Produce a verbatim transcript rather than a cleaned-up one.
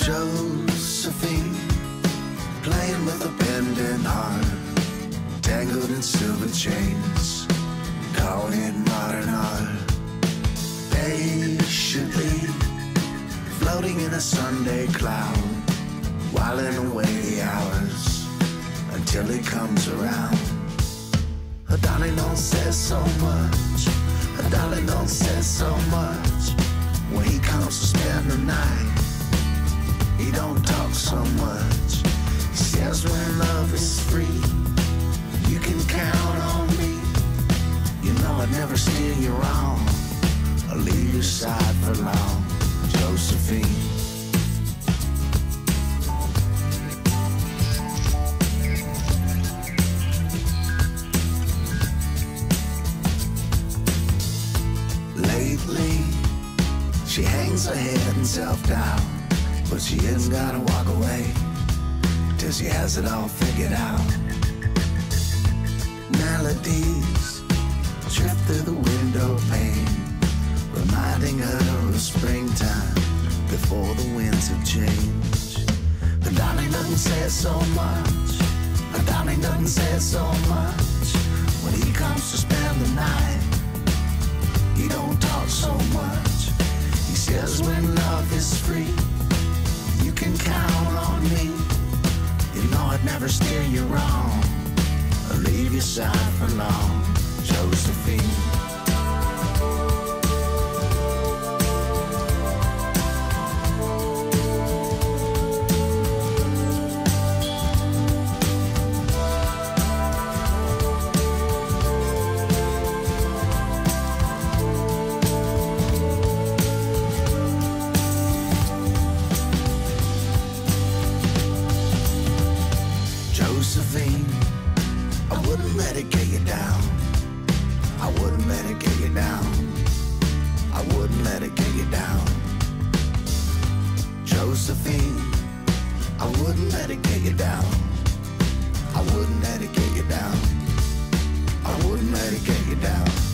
Josephine, playing with a bending heart, tangled in silver chains, caught in modern art. Patiently floating in a Sunday cloud, whiling away the hours until he comes around. Her darling don't say so much, her darling don't say so much. When he comes to spend the night, he don't talk so much. He says when love is free, you can count on me. You know I'd never steer you wrong or leave your side for long. Josephine. Lately, she hangs her head in self-doubt, but she isn't gotta walk away till she has it all figured out. Melodies drift through the window pane, reminding her of the springtime before the winds have changed. Her darling doesn't say so much, her darling doesn't say so much. When he comes to spend the night, he don't talk so much. He says when love is free, you can count on me. You know I'd never steer you wrong or leave your side for long. Josephine. Josephine, I wouldn't let it get you down. I wouldn't let it get you down. I wouldn't let it get you down. Josephine, I wouldn't let it get you down. I wouldn't let it get you down. I wouldn't let it get you down.